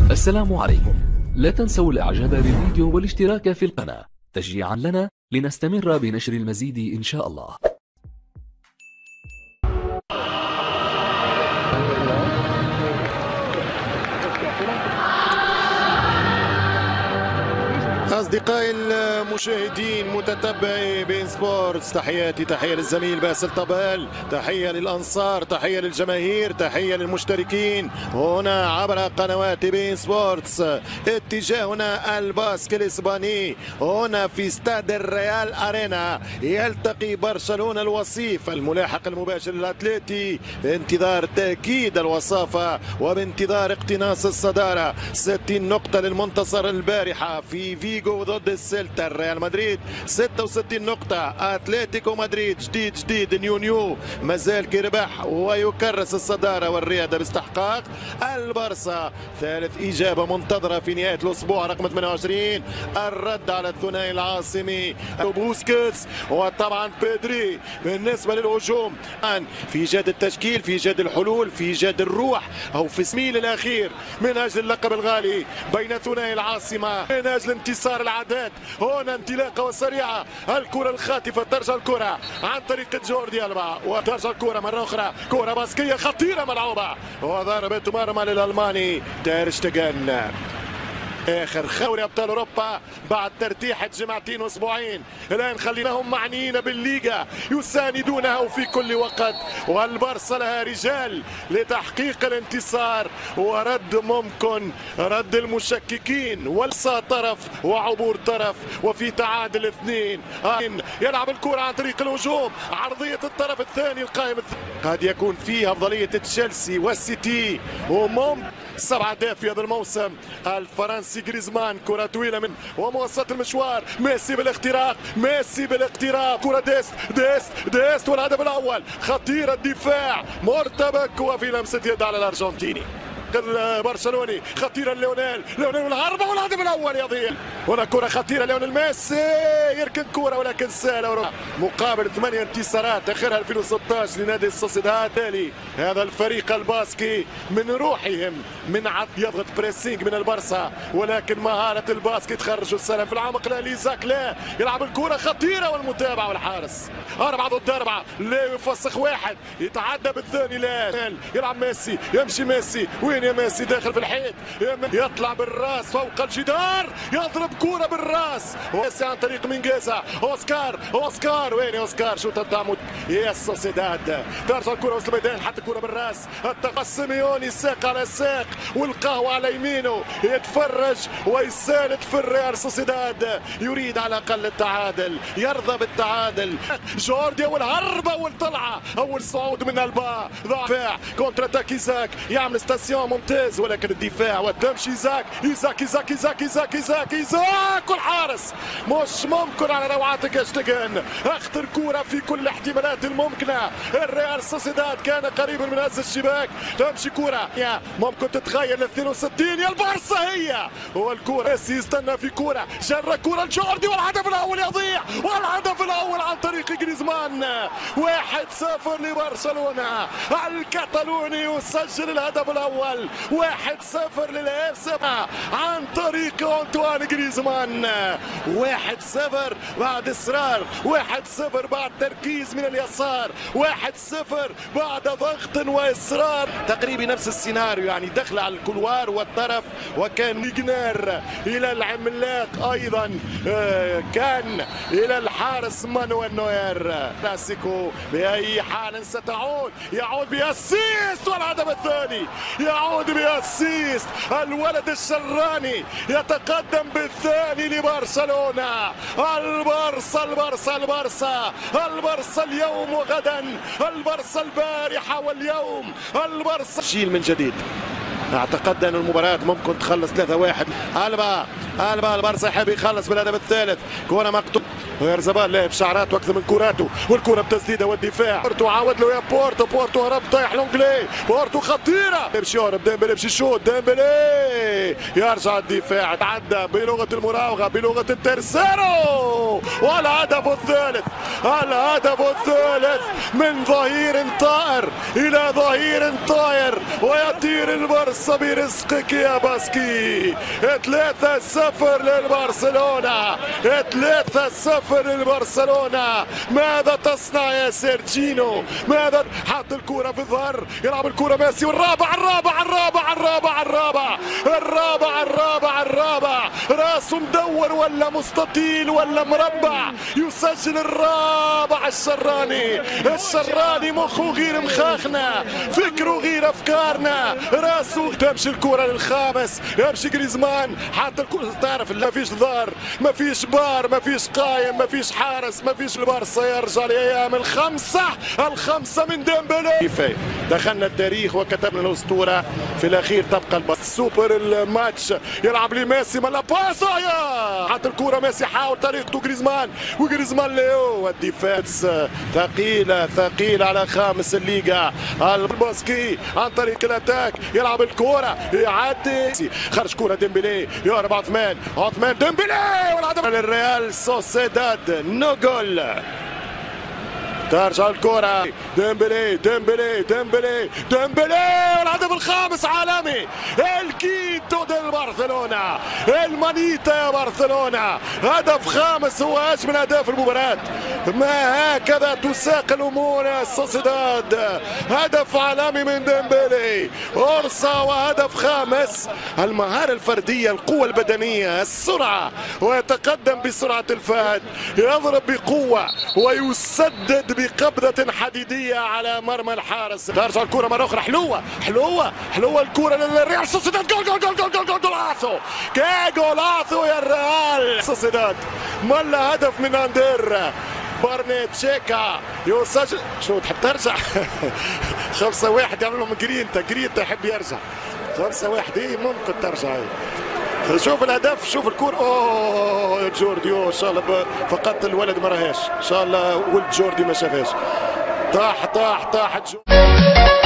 السلام عليكم. لا تنسوا الاعجاب بالفيديو والاشتراك في القناة تشجيعا لنا لنستمر بنشر المزيد ان شاء الله. أصدقائي المشاهدين متتبعي بين سبورتس، تحياتي تحية للزميل باسل طبال، تحية للأنصار، تحية للجماهير، تحية للمشتركين هنا عبر قنوات بين سبورتس. اتجاهنا الباسك الإسباني هنا في استاد الريال أرينا، يلتقي برشلونة الوصيف الملاحق المباشر للأتليتي بانتظار تأكيد الوصافة وبانتظار اقتناص الصدارة. 60 نقطة للمنتصر البارحة في فيغو ضد السيلتا. ريال مدريد 66 نقطة، اتلتيكو مدريد جديد نيو مازال كيربح ويكرس الصدارة والرياضة باستحقاق. البارسا ثالث إجابة منتظرة في نهاية الأسبوع رقم 28، الرد على الثنائي العاصمي بوسكيتس وطبعا بيدري. بالنسبة للهجوم في جاد التشكيل، في جاد الحلول، في جاد الروح أو في سميل الأخير من أجل اللقب الغالي بين ثنائي العاصمة، من أجل انتصار العداد. هنا انطلاقه وسريعه، الكره الخاطفه، ترجع الكره عن طريق جوردي ألبا وترجع الكره مره اخرى، كره باسكيه خطيره ملعوبه وضربه مرمى للالماني تير شتيجن. اخر خوري ابطال اوروبا بعد ترتيحه جمعتين واسبوعين، الان خليناهم معنيين بالليغا يساندونها في كل وقت، والبارسا لها رجال لتحقيق الانتصار ورد ممكن رد المشككين والصا طرف وعبور طرف وفي تعادل اثنين. يلعب الكره عن طريق الهجوم، عرضيه الطرف الثاني القائم قد يكون فيها افضليه تشيلسي والسيتي وممكن 7 أهداف في هذا الموسم. الفرنسي غريزمان كرة طويلة من وموسط المشوار، ميسي بالاختراق، ميسي بالاختراق، كرة ديست والهدف الأول. خطير الدفاع مرتبك وفي لمسة يد على الأرجنتيني البرشلوني، خطيرة ليونيل والهربة والهدف الأول يضيع. هنا كرة خطيرة ليونيل ميسي يركن كرة ولكن سهلة، مقابل 8 انتصارات آخرها 2016 لنادي السوسيداد. تالي هذا الفريق الباسكي من روحهم من يضغط بريسينج من البارسا، ولكن مهارة الباسكي تخرج السلام في العمق. لا ليزاك لا يلعب الكرة خطيرة والمتابعة والحارس 4 ضد 4، لا يفسخ واحد يتعدى بالثاني، لا يلعب ميسي، يمشي ميسي، وين يا ميسي داخل في الحيط، يطلع بالراس فوق الجدار، يضرب كرة بالراس ميسي عن طريق مينجيزا. اوسكار وين يا اوسكار؟ شو تدعموا يا السوسيداد، ترجع الكرة وسط الميدان، حتى الكرة بالراس، سيميوني ساق على ساق والقهوة على يمينه، يتفرج ويساند في الريال سوسيداد، يريد على الاقل التعادل، يرضى بالتعادل. جوردي والهربة والطلعة، اول صعود من البا، دفاع كونتر اتاك ايزاك، يعمل ستاسيون ممتاز ولكن الدفاع والتمشي ايزاك والحارس مش ممكن على روعتك يا شتيجن. اخطر كرة في كل الاحتمالات الممكنة، الريال سوسيداد كان قريبا من هز الشباك، تمشي كرة ممكن تتغير ل 62 يا البارسا هي، هو الكرة ميسي يستنى في كرة، جرى كرة الجوردي والهدف الاول يضيع، والهدف الاول عن طريق غريزمان. 1-0 لبرشلونة، الكتالوني يسجل الهدف الاول، 1-0 للاف عن طريق انطوان غريزمان. 1-0 بعد اصرار، 1-0 بعد تركيز من اليسار، 1-0 بعد ضغط واصرار. تقريبا نفس السيناريو، يعني دخل على الكولوار والطرف وكان نيجنار الى العملاق ايضا، كان الى الحارس مانويل نوير. كلاسيكو باي حال ستعود، يعود باسيست والهدف الثاني، يعود باسيست الولد الشراني، يتقدم بالثاني لبرشلونة. البارسا اليوم وغدا، البارسا البارحة واليوم، البارسا شيل من جديد. اعتقد ان المباراة ممكن تخلص 3-1. البا البارسا يحب يخلص بالهدف الثالث، كرة مقطوعة يرزبال لاعب شعراته اكثر من كراته، والكره بتسديده والدفاع. بورتو عاود له يا بورتو هرب طايح لونجلي، بورتو خطيره يمشي يهرب ديمبلي يمشي شوط ديمبلي يرجع الدفاع تعدى بلغه المراوغه بلغه الترسيرو، والهدف الثالث من ظهير طائر الى ظهير طائر، ويطير البرصا برزقك يا باسكي. 3-0 للبرشلونه، 3-0 للبرشلونه. ماذا تصنع يا سيرجينو؟ ماذا حط الكرة في الظهر، يلعب الكرة ميسي، والرابع راس مدور ولا مستطيل ولا مربع، يسجل الرابع. الشراني مخه غير مخاخنا، فكره غير افكارنا، راسه. تمشي الكرة للخامس، يمشي جريزمان حط الكرة. تعرف ما فيش ظهر، ما فيش بار، ما فيش قايم، ما فيش حارس، ما فيش البارسا يرجع لايام الخمسة من ديمبلي. دخلنا التاريخ وكتبنا الاسطورة، في الاخير تبقى السوبر الماتش. يلعب لي ميسي مالا باسايا، حط الكرة ميسي حاول طريقته وجريزمان ليو. الدفاع ثقيلة على خامس الليغا. الباسكي عن طريق الاتاك يلعب الكرة يعدي، خرج كرة ديمبلي يهرب عثمان ديمبلي، والهدف للريال سوسيداد. نو جول. ترجع الكرة ديمبلي والهدف الخامس عالمي. الكيتو ديال برشلونة، المانيتا يا برشلونة، هدف خامس هو أجمل أهداف المباراة. ما هكذا تساق الأمور يا سوسيداد. هدف عالمي من ديمبلي، أرصا وهدف خامس. المهارة الفردية، القوة البدنية، السرعة، ويتقدم بسرعة الفهد، يضرب بقوة ويسدد بقبضة حديدية على مرمى الحارس. ترجع الكرة مرة أخرى، حلوة الكرة للريال سوسيداد. جolazo يا الريال سوسيداد. ملا هدف من أندير بارني تشيكا يسجل. شو تحب ترجع؟ 5-1 يعمل لهم جرينتا يحب يرجع. 5-1 ممكن ترجع. شوف الهدف، شوف الكرة. اوه جوردي، ان شاء الله فقط الولد ما راهاش، ان شاء الله ولد جوردي ما شافهاش. طاح جوردي.